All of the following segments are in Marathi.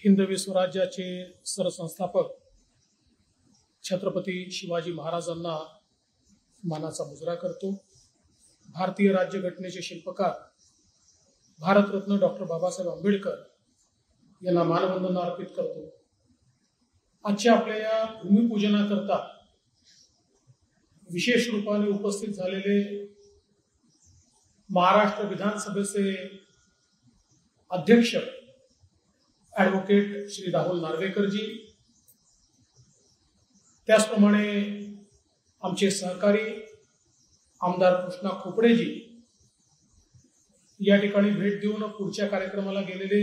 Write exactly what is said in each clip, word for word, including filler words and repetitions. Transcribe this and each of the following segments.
हिंदवी स्वराज्याचे सरसंस्थापक छत्रपती शिवाजी महाराजांना मानाचा मुजरा करतो। भारतीय राज्यघटनेचे शिल्पकार भारतरत्न डॉक्टर बाबासाहेब आंबेडकर यांना मानवंदना अर्पित करतो। आजच्या आपल्या या भूमिपूजनाकरता विशेष रूपाने उपस्थित झालेले महाराष्ट्र विधानसभेचे अध्यक्ष ॲडव्होकेट श्री राहुल नार्वेकरजी, त्याचप्रमाणे आमचे सहकारी आमदार कृष्णा खोपडेजी या ठिकाणी भेट देऊन पुढच्या कार्यक्रमाला गेलेले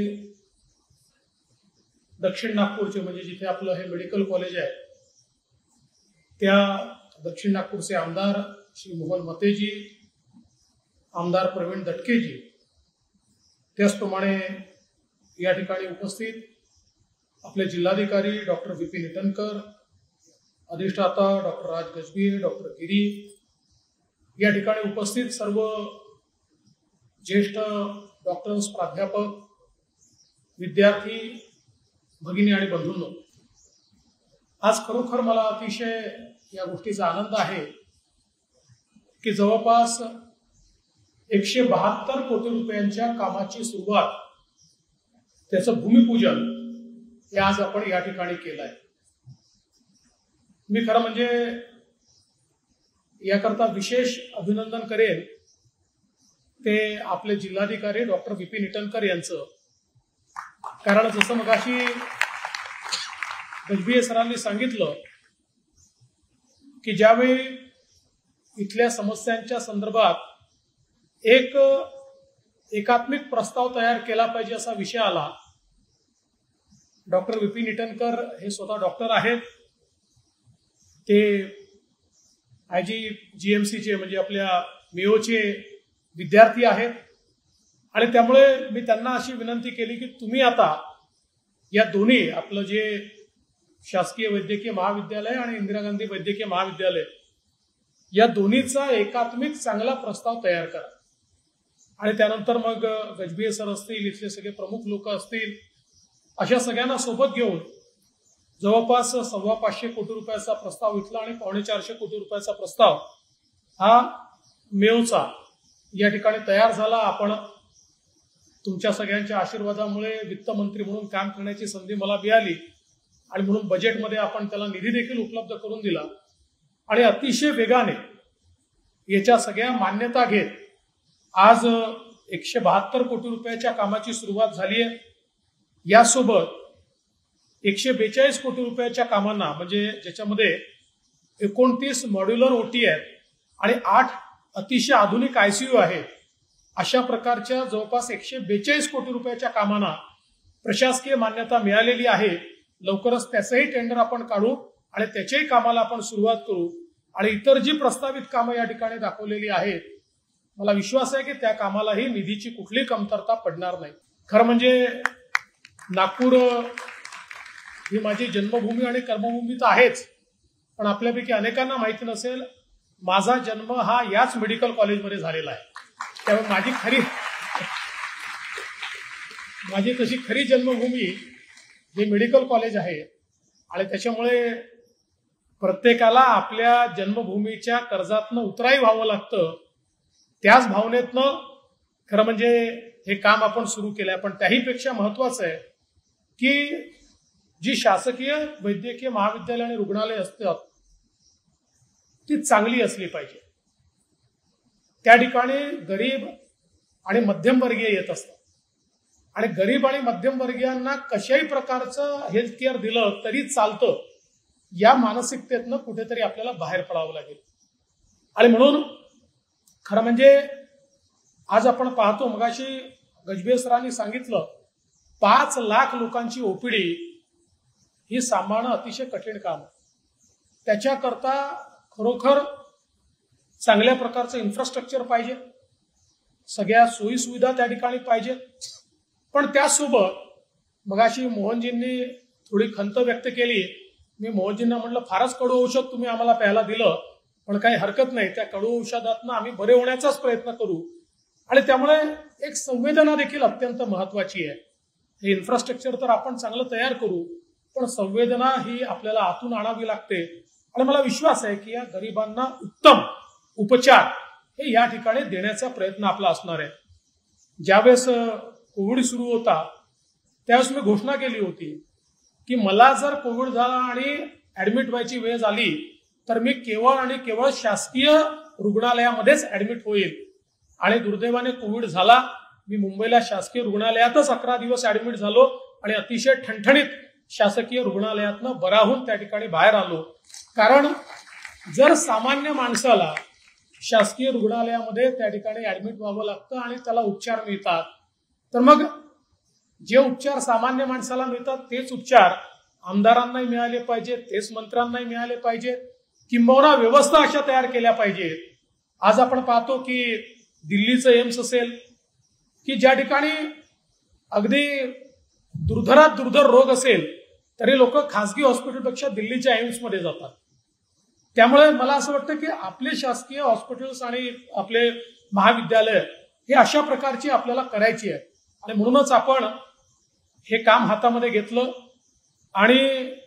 दक्षिण नागपूरचे म्हणजे जिथे आपलं हे मेडिकल कॉलेज आहे त्या दक्षिण नागपूरचे आमदार श्री मोहन मतेजी, आमदार प्रवीण दटकेजी, त्याचप्रमाणे या ठिकाणी उपस्थित आपले जिल्हाधिकारी डॉक्टर विपिन इटनकर, अधिष्ठाता डॉक्टर राज गजबी, डॉक्टर गिरी, या ठिकाणी उपस्थित सर्व ज्येष्ठ डॉक्टर्स, प्राध्यापक, विद्यार्थी भगिनी आणि बंधूंनो, आज खरोखर मला अतिशय या गोष्टीचा आनंद आहे की जवळपास एकशे बहात्तर कोटी रुपयांच्या कामाची सुरुवात, त्याचं भूमिपूजन हे आज आपण या ठिकाणी केलं आहे। मी खरं म्हणजे याकरता विशेष अभिनंदन करेन ते आपले जिल्हाधिकारी डॉक्टर विपिन इटनकर यांचं, कारण जसं मगाशी गजबीये सरांनी सांगितलं की ज्यावेळी इथल्या समस्यांच्या संदर्भात एक एकात्मिक प्रस्ताव तयार केला पाहिजे असा विषय आला, डॉक्टर विपिन इटनकर हे स्वतः डॉक्टर आहेत, ते आय जी जीएमसीचे म्हणजे आपल्या मेयोचे विद्यार्थी आहेत आणि त्यामुळे मी त्यांना अशी विनंती केली की तुम्ही आता या दोन्ही आपलं जे शासकीय वैद्यकीय महाविद्यालय आणि इंदिरा गांधी वैद्यकीय महाविद्यालय या दोन्हीचा एकात्मिक चांगला प्रस्ताव तयार करा आणि त्यानंतर मग गजबीये सर असतील, इथले सगळे प्रमुख लोक असतील, अशा सगळ्यांना सोबत घेऊन जवळपास सव्वा पाचशे कोटी रुपयाचा प्रस्ताव इथला आणि पावणे चारशे कोटी रुपयाचा प्रस्ताव हा मेयोचा या ठिकाणी तयार झाला। आपण तुमच्या सगळ्यांच्या आशीर्वादामुळे वित्तमंत्री म्हणून काम करण्याची संधी मला मिळाली आणि म्हणून बजेटमध्ये आपण त्याला निधी देखील उपलब्ध करून दिला आणि अतिशय वेगाने याच्या सगळ्या मान्यता घेत आज एकशे बहात्तर कोटी रुपयाच्या कामाची सुरुवात झाली आहे। यासोबत एकशे बेचाळीस कोटी रुपयाच्या कामांना म्हणजे ज्याच्यामध्ये एकोणतीस मॉड्युलर ओटी आहेत आणि आठ अतिशय आधुनिक आयसीयू आहेत, अशा प्रकारच्या जवळपास एकशे बेचाळीस कोटी रुपयाच्या कामांना प्रशासकीय मान्यता मिळालेली आहे। लवकरच त्याचंही टेंडर आपण काढू आणि त्याच्याही कामाला आपण सुरुवात करू आणि इतर जी प्रस्तावित कामं या ठिकाणी दाखवलेली आहेत, मला विश्वास आहे की त्या कामालाही निधीची कुठली कमतरता पडणार नाही। खरं म्हणजे नागपूर ही माझी जन्मभूमी आणि कर्मभूमी तर आहेच, पण आपल्यापैकी अनेकांना माहिती नसेल माझा जन्म हा याच मेडिकल कॉलेजमध्ये झालेला आहे। त्यामुळे माझी खरी माझी तशी खरी जन्मभूमी हे मेडिकल कॉलेज आहे आणि त्याच्यामुळे प्रत्येकाला आपल्या जन्मभूमीच्या कर्जातनं उतराई व्हावं लागतं। त्याच भावनेतनं खरं म्हणजे हे काम आपण सुरू केलंय, पण त्याहीपेक्षा महत्वाचं आहे की जी शासकीय वैद्यकीय महाविद्यालय आणि रुग्णालय असतात ती चांगली असली पाहिजे। त्या ठिकाणी गरीब आणि मध्यमवर्गीय येत असतात आणि गरीब आणि मध्यमवर्गीयांना कशाही प्रकारचं हेल्थ केअर दिलं तरी चालतं, या मानसिकतेतनं कुठेतरी आपल्याला बाहेर पडावं लागेल। आणि म्हणून खरं म्हणजे आज आपण पाहतो, मगाशी गजबीये सरांनी सांगितलं पाच लाख लोकांची ओपीडी ही सांभाळणं अतिशय कठीण काम आहे। त्याच्याकरता खरोखर चांगल्या प्रकारचं इन्फ्रास्ट्रक्चर पाहिजे, सगळ्या सोयी सुविधा त्या ठिकाणी पाहिजेत, पण त्यासोबत मगाशी मोहनजींनी थोडी खंत व्यक्त केली। मी मोहनजींना म्हटलं फारच कडू औषध तुम्ही आम्हाला प्यायला दिलं, पण काही हरकत नाही, त्या कडू औषधातनं आम्ही बरे होण्याचाच प्रयत्न करू आणि त्यामुळे एक संवेदना देखील अत्यंत महत्वाची आहे। हे इन्फ्रास्ट्रक्चर तर आपण चांगलं तयार करू, पण संवेदना ही आपल्याला आतून आणावी लागते. आणि मला विश्वास आहे की या गरिबांना उत्तम उपचार हे या ठिकाणी देण्याचा प्रयत्न आपला असणार आहे. ज्यावेळेस कोविड सुरू होता त्यावेळेस मी घोषणा केली होती की मला जर कोविड झाला आणि ऍडमिट व्हायची वेळ झाली तर मी केवळ आणि केवळ शासकीय रुग्णालयामध्येच ऍडमिट होईल. आणि दुर्दैवाने कोविड झाला. मी मुंबईला शासकीय रुग्णालयातच अकरा दिवस ऍडमिट झालो आणि अतिशय ठणठणीत शासकीय रुग्णालयातनं बरा होऊन त्या ठिकाणी बाहेर आलो. कारण जर सामान्य माणसाला शासकीय रुग्णालयामध्ये त्या ठिकाणी ऍडमिट व्हावं लागतं आणि त्याला उपचार मिळतात, तर मग जे उपचार सामान्य माणसाला मिळतात तेच उपचार आमदारांनाही मिळाले पाहिजेत, तेच मंत्र्यांनाही मिळाले पाहिजेत, किंबहुना व्यवस्था अशा तयार केल्या पाहिजेत. आज आपण पाहतो की दिल्लीचं एम्स असेल की ज्या ठिकाणी अगदी दुर्धरात दुर्धर रोग असेल तरी लोक खासगी हॉस्पिटलपेक्षा दिल्लीच्या एम्समध्ये जातात. त्यामुळे मला असं वाटतं की आपले शासकीय हॉस्पिटल्स आणि आपले महाविद्यालय हे अशा प्रकारची आपल्याला करायची आहे. आणि म्हणूनच आपण हे काम हातामध्ये घेतलं आणि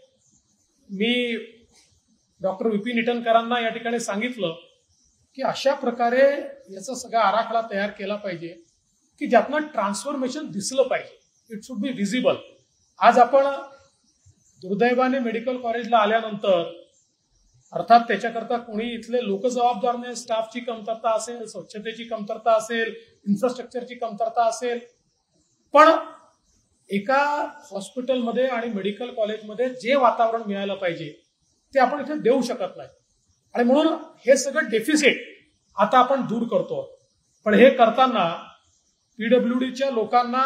मी डॉक्टर विपिन इटनकरांना या ठिकाणी सांगितलं की अशा प्रकारे याचा सगळा आराखडा तयार केला पाहिजे की ज्यातनं ट्रान्सफॉर्मेशन दिसलं पाहिजे. It should be visible. आज आपण दुर्दैवाने मेडिकल कॉलेजला आल्यानंतर अर्थात त्याच्याकरता कोणी इथले लोक जबाबदार नाही, स्टाफची कमतरता असेल, स्वच्छतेची कमतरता असेल, इन्फ्रास्ट्रक्चरची कमतरता असेल, पण एका हॉस्पिटलमध्ये आणि मेडिकल कॉलेजमध्ये जे वातावरण मिळालं पाहिजे ते आपण इथे देऊ शकत नाही. आणि म्हणून हे सगळं डेफिसिट आता आपण दूर करतो. पण हे करताना पीडब्ल्यूडीच्या लोकांना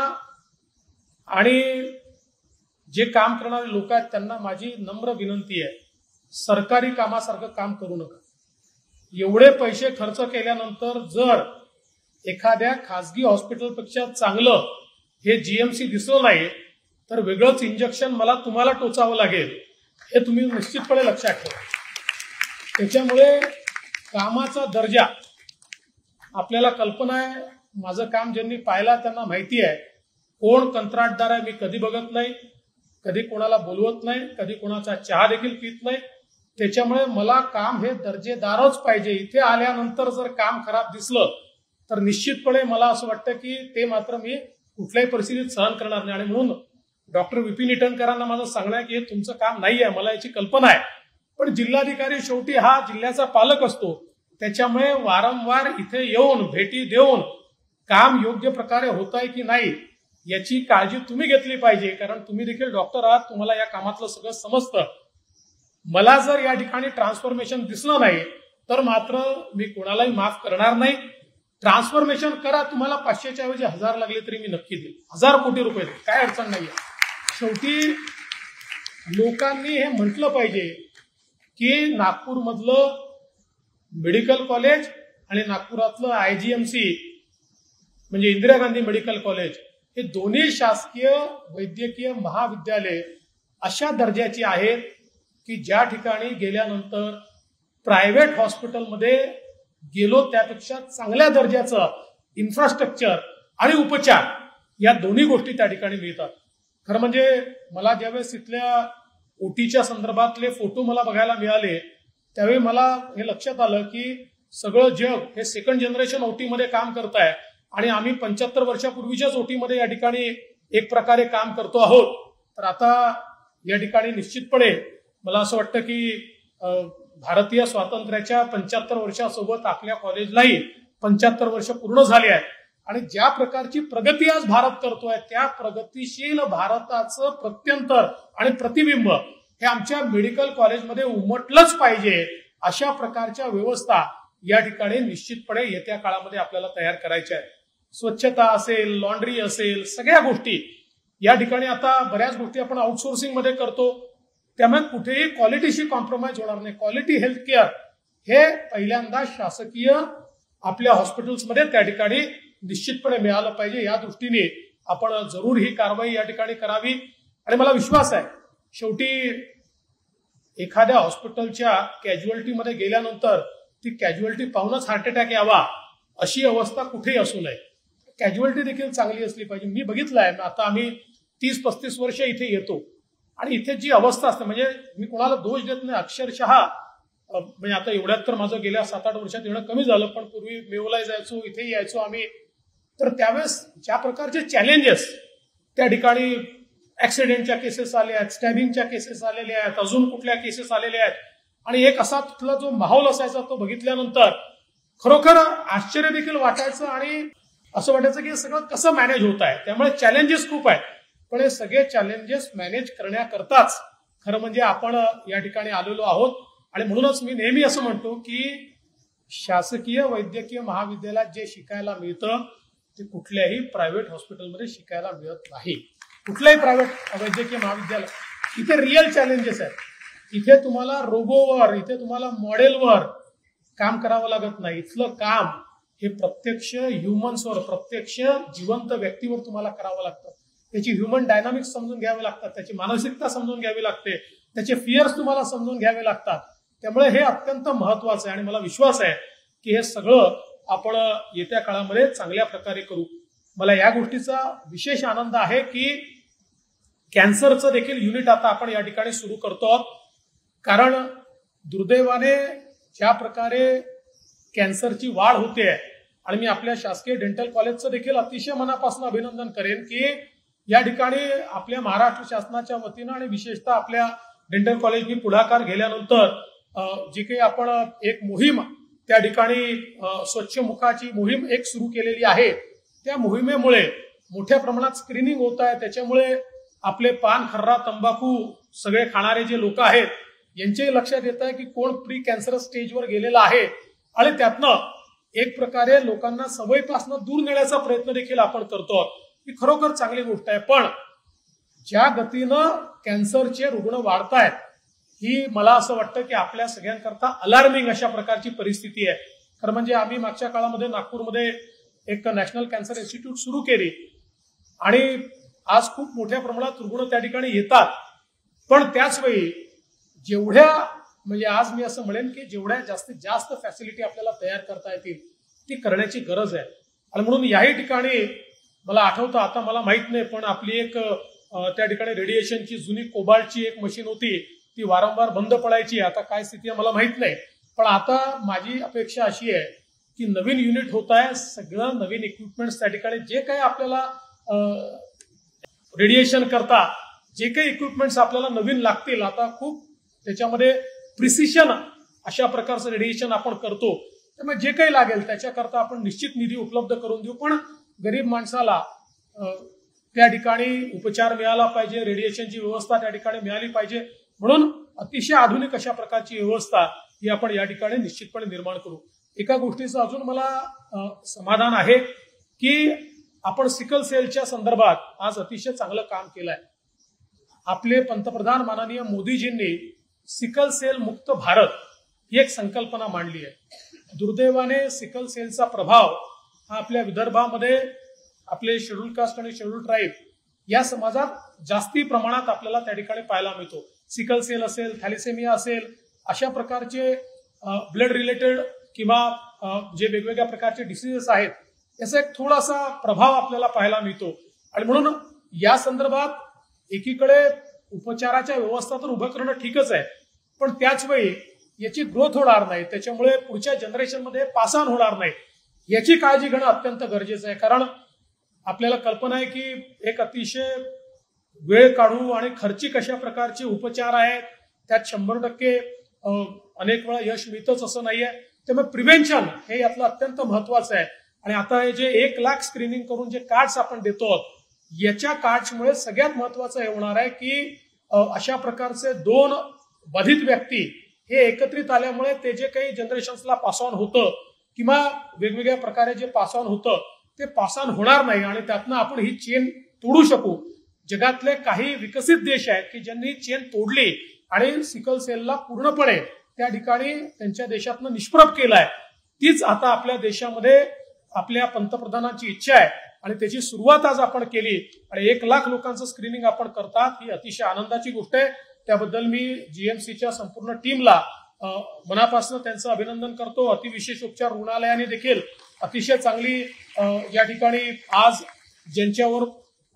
आणि जे काम करणारे लोक आहेत त्यांना माझी नम्र विनंती आहे, सरकारी कामासारखं काम करू नका. एवढे पैसे खर्च केल्यानंतर जर एखाद्या खासगी हॉस्पिटलपेक्षा चांगलं हे जीएमसी दिसलं नाही तर वेगळंच इंजेक्शन मला तुम्हाला टोचावं लागेल, हे तुम्ही निश्चितपणे लक्षात ठेवा. त्याच्यामुळे कामाचा दर्जा आपल्याला कल्पना आहे. माझं काम ज्यांनी पाहिला त्यांना माहिती आहे कोण कंत्राटदार आहे. मी कधी बघत नाही, कधी कोणाला बोलवत नाही, कधी कोणाचा चहा देखील पित नाही. त्याच्यामुळे मला काम हे दर्जेदारच पाहिजे. इथे आल्यानंतर जर काम खराब दिसलं तर निश्चितपणे मला असं वाटतं की ते मात्र मी कुठल्याही परिस्थितीत सहन करणार नाही. आणि म्हणून डॉक्टर विपिन इटनकरांना माझं सांगणं आहे की हे तुमचं काम नाही आहे, मला याची कल्पना आहे, पण जिल्हाधिकारी शेवटी हा जिल्ह्याचा पालक असतो. त्याच्यामुळे वारंवार इथे येऊन भेटी देऊन काम योग्य प्रकारे होत आहे की नाही याची काळजी तुम्ही घेतली पाहिजे. कारण तुम्ही देखील डॉक्टर आहात, तुम्हाला या कामातलं सगळं समजतं. मला जर या ठिकाणी ट्रान्सफॉर्मेशन दिसलं नाही तर मात्र मी कोणालाही माफ करणार नाही. ट्रान्सफॉर्मेशन करा, तुम्हाला पाचशेच्या ऐवजी हजार लागले तरी मी नक्की देईल, हजार कोटी रुपये देईल, काय अडचण नाहीये. शेवटी लोकांनी हे म्हटलं पाहिजे की नागपूरमधलं मेडिकल कॉलेज आणि नागपुरातलं आयजीएमसी म्हणजे इंदिरा गांधी मेडिकल कॉलेज हे दोन्ही शासकीय वैद्यकीय महाविद्यालय अशा दर्जाची आहेत की ज्या ठिकाणी गेल्यानंतर प्रायव्हेट हॉस्पिटलमध्ये गेलो त्यापेक्षा चांगल्या दर्जाचं इन्फ्रास्ट्रक्चर आणि उपचार या दोन्ही गोष्टी त्या ठिकाणी मिळतात. खरं म्हणजे मला ज्यावेळेस इथल्या ओटीच्या संदर्भातले फोटो मला बघायला मिळाले त्यावेळी मला हे लक्षात आलं की सगळं जग हे सेकंड जनरेशन ओटीमध्ये काम करत आहे आणि आम्ही पंच्याहत्तर वर्षापूर्वीच्याच ओटीमध्ये या ठिकाणी एक प्रकारे काम करतो आहोत. तर आता या ठिकाणी निश्चितपणे मला असं वाटतं की भारतीय स्वातंत्र्याच्या पंच्याहत्तर वर्षासोबत आपल्या कॉलेजलाही पंच्याहत्तर वर्ष पूर्ण झाली आहेत आणि ज्या प्रकारची प्रगती आज भारत करतोय त्या प्रगतीशील भारताचं प्रत्यंतर आणि प्रतिबिंब हे आमच्या मेडिकल कॉलेजमध्ये उमटलंच पाहिजे. अशा प्रकारच्या व्यवस्था या ठिकाणी निश्चितपणे येत्या काळामध्ये आपल्याला तयार करायच्या आहेत. स्वच्छता असेल, लॉन्ड्री असेल, सगळ्या गोष्टी या ठिकाणी आता बऱ्याच गोष्टी आपण आउटसोर्सिंग मध्ये करतो, त्यामुळे कुठेही क्वालिटीशी कॉम्प्रोमाइज होणार नाही. क्वालिटी हेल्थ केअर हे पहिल्यांदा शासकीय आपल्या हॉस्पिटल्समध्ये त्या ठिकाणी निश्चितपणे मिळालं पाहिजे. या दृष्टीने आपण जरूर ही कारवाई या ठिकाणी करावी. आणि मला विश्वास आहे शेवटी एखाद्या हॉस्पिटलच्या कॅज्युअल्टीमध्ये गेल्यानंतर ती कॅज्युअल्टी पाहूनच हार्ट अटॅक यावा अशी अवस्था कुठेही असू नये. कॅज्युअल्टी देखील चांगली असली पाहिजे. मी बघितलंय, आता आम्ही तीस पस्तीस वर्ष इथे येतो आणि इथे जी अवस्था असते, म्हणजे मी कोणाला दोष देत नाही, अक्षरशः म्हणजे आता एवढ्यात तर माझं गेल्या सात आठ वर्षात येणं कमी झालं, पण पूर्वी मेवला जायचो, इथे यायचो आम्ही, तर त्यावेळेस ज्या प्रकारचे चॅलेंजेस त्या ठिकाणी, ऍक्सिडेंटच्या केसेस आल्या आहेत, स्टॅबिंगच्या केसेस आलेल्या आहेत, अजून कुठल्या केसेस आलेल्या आहेत, आणि एक असा तिथला जो माहोल असायचा तो बघितल्यानंतर खरोखर आश्चर्य देखील वाटायचं आणि असं वाटायचं की हे सगळं कसं मॅनेज होत आहे. त्यामुळे चॅलेंजेस खूप आहेत, पण हे सगळे चॅलेंजेस मॅनेज करण्याकरताच खरं म्हणजे आपण या ठिकाणी आलेलो आहोत. आणि म्हणूनच मी नेहमी असं म्हणतो की शासकीय वैद्यकीय महाविद्यालयात जे शिकायला मिळतं ते कुठल्याही प्रायव्हेट हॉस्पिटलमध्ये शिकायला मिळत नाही. कुठल्याही प्रायव्हेट वैद्यकीय महाविद्यालय, इथे रिअल चॅलेंजेस आहेत. इथे तुम्हाला रोबोवर, इथे तुम्हाला मॉडेलवर काम करावं लागत नाही. इथलं काम हे प्रत्यक्ष ह्युमन्सवर, प्रत्यक्ष जिवंत व्यक्तीवर तुम्हाला करावं लागतं. त्याची ह्युमन डायनामिक्स समजून घ्यावे लागतात, त्याची मानसिकता समजून घ्यावी लागते, त्याचे फिअर्स तुम्हाला समजून घ्यावे लागतात. त्यामुळे हे अत्यंत महत्वाचं आहे आणि मला विश्वास आहे की हे सगळं आपण येत्या काळामध्ये चांगल्या प्रकारे करू. मला या गोष्टीचा विशेष आनंद आहे की कॅन्सरचं देखील युनिट आता आपण या ठिकाणी सुरू करतो आहोत. कारण दुर्दैवाने ज्या प्रकारे कॅन्सरची वाढ होते आणि मी आपल्या शासकीय डेंटल कॉलेजचं देखील अतिशय मनापासून अभिनंदन करेन की या ठिकाणी आपल्या महाराष्ट्र शासनाच्या वतीनं आणि विशेषतः आपल्या डेंटल कॉलेजनी पुढाकार घेतल्यानंतर जी काही आपण एक मोहीम त्या ठिकाणी स्वच्छ मुखाची मोहीम एक सुरू केलेली आहे, त्या मोहिमेमुळे मोठ्या प्रमाणात स्क्रीनिंग होत आहे. त्याच्यामुळे आपले पान, खर्रा, तंबाखू सगळे खाणारे जे लोक आहेत यांच्याही लक्षात येत आहे की कोण प्री कॅन्सरस स्टेजवर गेलेला आहे आणि त्यातनं एक प्रकारे लोकांना सवयीपासून दूर नेण्याचा प्रयत्न देखील आपण करतो. ही खरोखर चांगली गोष्ट आहे. पण ज्या गतीनं कॅन्सरचे रुग्ण वाढत आहेत ही मला असं वाटतं की आपल्या सगळ्यांकरता अलार्मिंग अशा प्रकारची परिस्थिती आहे. खरं म्हणजे आम्ही मागच्या काळामध्ये नागपूरमध्ये एक नॅशनल कॅन्सर इन्स्टिट्यूट सुरू केली आणि आज खूप मोठ्या प्रमाणात रुग्ण त्या ठिकाणी येतात. पण त्याच वेळी जेवढ्या म्हणजे आज मी असं म्हणेन की जेवढ्या जास्तीत जास्त फॅसिलिटी आपल्याला तयार करता येतील ती करण्याची गरज आहे. आणि म्हणून याही ठिकाणी मला आठवतं, आता मला माहित नाही, पण आपली एक त्या ठिकाणी रेडिएशनची जुनी कोबाल्टची एक मशीन होती, ती वारंवार बंद पडायची. आता काय स्थिती आहे मला माहित नाही, पण आता माझी अपेक्षा अशी आहे की नवीन युनिट होत आहे, सगळं नवीन इक्विपमेंट्स त्या ठिकाणी जे काही आपल्याला रेडिएशन करता जे काही इक्विपमेंट्स आपल्याला नवीन लागतील, आता खूप त्याच्यामध्ये प्रिसिशन अशा प्रकारचं रेडिएशन आपण करतो. त्यामुळे जे काही लागेल त्याच्याकरता आपण निश्चित निधी उपलब्ध करून देऊ. पण गरीब माणसाला त्या ठिकाणी उपचार मिळाला पाहिजे, रेडिएशनची व्यवस्था त्या ठिकाणी मिळाली पाहिजे. म्हणून अतिशय आधुनिक अशा प्रकारची व्यवस्था ही आपण या ठिकाणी निश्चितपणे निर्माण करू. एका गोष्टीचं अजून मला समाधान आहे की आपण सिकल सेलच्या संदर्भात आज अतिशय चांगलं काम केलं आहे. आपले पंतप्रधान माननीय मोदीजींनी सिकल सेल मुक्त भारत ही एक संकल्पना मांडली आहे. दुर्दैवाने सिकल सेलचा प्रभाव हा आपल्या विदर्भामध्ये आपले शेड्यूल कास्ट आणि शेड्यूल ट्राईब या समाजात जास्ती प्रमाणात आपल्याला त्या ठिकाणी पाहायला मिळतो. सिकल सेल असेल, थॅलिसेमिया असेल, अशा प्रकारचे ब्लड रिलेटेड किंवा जे वेगवेगळ्या प्रकारचे डिसीजेस आहेत याचा एक थोडासा प्रभाव आपल्याला पाहायला मिळतो. आणि म्हणून या संदर्भात एकीकडे उपचाराच्या व्यवस्था तर उभं करणं ठीकच आहे, पण त्याच वेळी याची ग्रोथ होणार नाही, त्याच्यामुळे पुढच्या जनरेशनमध्ये पास ऑन होणार नाही, याची काळजी घेणं अत्यंत गरजेचं आहे. कारण आपल्याला कल्पना आहे की एक अतिशय वेळ काढू आणि खर्चिक अशा प्रकारचे उपचार आहेत, त्यात शंभर टक्के अनेक वेळा यश मिळतच असं नाहीये. त्यामुळे प्रिव्हेन्शन हे यातलं अत्यंत महत्वाचं आहे. आणि आता हे जे एक लाख स्क्रीनिंग करून जे कार्ड्स आपण देतो याच्या कार्ड्समुळे सगळ्यात महत्वाचं हे होणार आहे की अशा प्रकारचे दोन बाधित व्यक्ती हे एकत्रित आल्यामुळे ते जे काही जनरेशन्सला पास ऑन होतं किंवा वेगवेगळ्या प्रकारे जे पास ऑन होतं ते पास ऑन होणार नाही आणि त्यातनं आपण ही चेन तोडू शकू. जगातले काही विकसित देश आहेत की ज्यांनी चेन तोडली आणि सिकल सेलला पूर्णपणे त्या ठिकाणी त्यांच्या देशातनं निष्प्रभ केलाय. तीच आता आपल्या देशामध्ये आपल्या पंतप्रधानांची इच्छा आहे आणि त्याची सुरुवात आज आपण केली आणि एक लाख लोकांचं स्क्रीनिंग आपण करतात ही अतिशय आनंदाची गोष्ट आहे. त्याबद्दल मी जीएमसीच्या संपूर्ण टीमला मनापासून त्यांचं अभिनंदन करतो. अतिविशेष उपचार रुग्णालयाने देखील अतिशय चांगली या ठिकाणी आज ज्यांच्यावर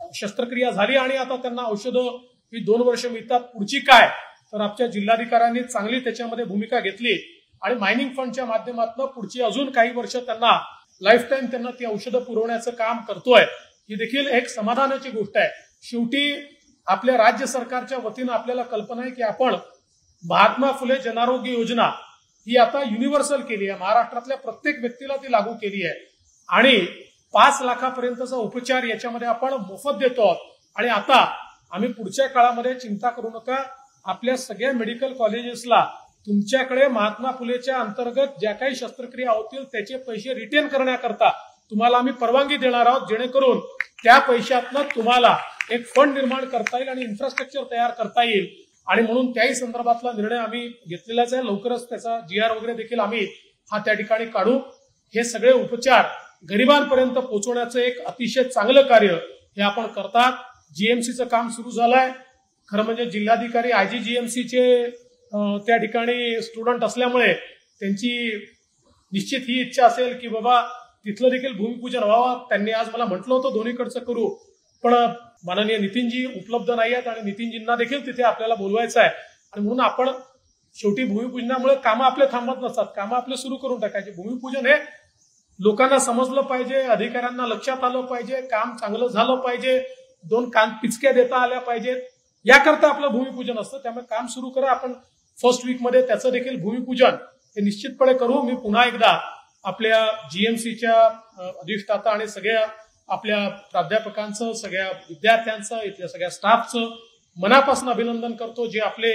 शस्त्रक्रिया झाली आणि आता त्यांना औषधं ही दोन वर्ष मिळतात. पुढची काय, तर आमच्या जिल्हाधिकाऱ्यांनी चांगली त्याच्यामध्ये भूमिका घेतली आणि मायनिंग फंडच्या माध्यमातून पुढची अजून काही वर्ष त्यांना लाईफ टाईम त्यांना ती औषधं पुरवण्याचं काम करतोय. ही देखील एक समाधानाची गोष्ट आहे. शेवटी आपल्या राज्य सरकारच्या वतीनं आपल्याला कल्पना आहे की आपण महात्मा फुले जनआरोग्य योजना ही आता युनिव्हर्सल केली आहे. महाराष्ट्रातल्या प्रत्येक व्यक्तीला ती लागू केली आहे आणि पाच लाखापर्यंतचा उपचार याच्यामध्ये आपण मोफत देतो आहोत. आणि आता आम्ही पुढच्या काळामध्ये चिंता करू नका, आपल्या सगळ्या मेडिकल कॉलेजेसला तुमच्याकडे महात्मा फुलेच्या अंतर्गत ज्या काही शस्त्रक्रिया होतील त्याचे पैसे रिटेन करण्याकरता तुम्हाला आम्ही परवानगी देणार आहोत, जेणेकरून त्या पैशातनं तुम्हाला एक फंड निर्माण करता येईल आणि इन्फ्रास्ट्रक्चर तयार करता येईल. आणि म्हणून त्याही संदर्भातला निर्णय आम्ही घेतलेलाच आहे. लवकरच त्याचा जी आर वगैरे देखील आम्ही हा त्या ठिकाणी काढू. हे सगळे उपचार गरिबांपर्यंत पोहोचवण्याचं एक अतिशय चांगलं कार्य हे आपण करतात. जीएमसीचं काम सुरू झालंय. खरं म्हणजे जिल्हाधिकारी आयजीजीएमसीचे त्या ठिकाणी स्टुडंट असल्यामुळे त्यांची निश्चित ही इच्छा असेल की बाबा तिथलं देखील भूमिपूजन व्हावं. त्यांनी आज मला म्हटलं होतं दोन्हीकडचं करू, पण माननीय नितीनजी उपलब्ध नाही आहेत आणि नितीनजींना देखील तिथे आपल्याला बोलवायचं आहे. आणि म्हणून आपण शेवटी भूमिपूजनामुळे कामं आपले थांबत नसतात, कामं आपले सुरू करून टाकायचे. भूमिपूजन हे लोकांना समजलं पाहिजे, अधिकाऱ्यांना लक्षात आलं पाहिजे, काम चांगलं झालं पाहिजे, दोन कान पिचक्या देता आल्या पाहिजेत, याकरता आपलं भूमिपूजन असतं. त्यामुळे काम सुरू करा. आपण फर्स्ट वीक मध्ये त्याचं देखील भूमिपूजन हे निश्चितपणे करू. मी पुन्हा एकदा आपल्या जीएमसीच्या अधिष्ठाता आणि सगळ्या आपल्या प्राध्यापकांचं, सगळ्या विद्यार्थ्यांचं, इथल्या सगळ्या स्टाफचं मनापासून अभिनंदन करतो. जे आपले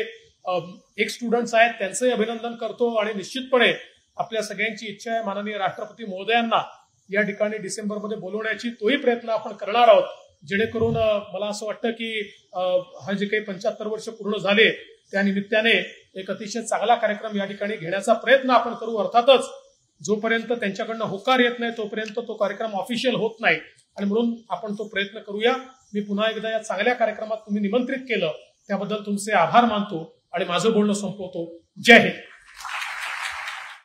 एक स्टुडंट्स आहेत त्यांचंही अभिनंदन करतो. आणि निश्चितपणे आपल्या सगळ्यांची इच्छा आहे माननीय राष्ट्रपती महोदयांना या ठिकाणी डिसेंबरमध्ये बोलवण्याची. तोही प्रयत्न आपण करणार आहोत, जेणेकरून मला असं वाटतं की हा जे काही पंच्याहत्तर वर्ष पूर्ण झाले त्या निमित्ताने एक अतिशय चांगला कार्यक्रम या ठिकाणी घेण्याचा प्रयत्न आपण करू. अर्थातच जोपर्यंत त्यांच्याकडनं होकार येत नाही तोपर्यंत तो कार्यक्रम ऑफिशियल होत नाही आणि म्हणून आपण तो प्रयत्न करूया. मी पुन्हा एकदा या चांगल्या कार्यक्रमात तुम्ही निमंत्रित केलं त्याबद्दल तुमचे आभार मानतो आणि माझं बोलणं संपवतो. जय हिंद.